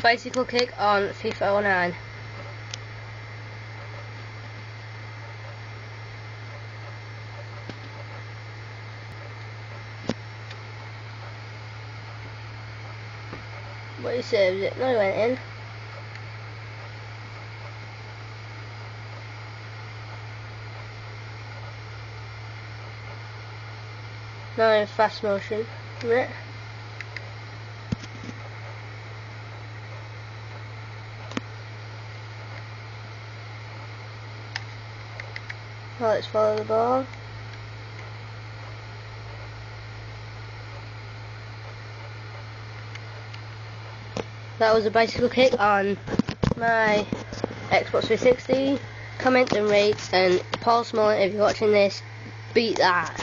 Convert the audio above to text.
Bicycle kick on FIFA 09. But he saved it. No, he went in. Now in fast motion. Right. Now let's follow the ball. That was a bicycle kick on my Xbox 360. Comment and rate, and Paul Smollett, if you're watching this, beat that.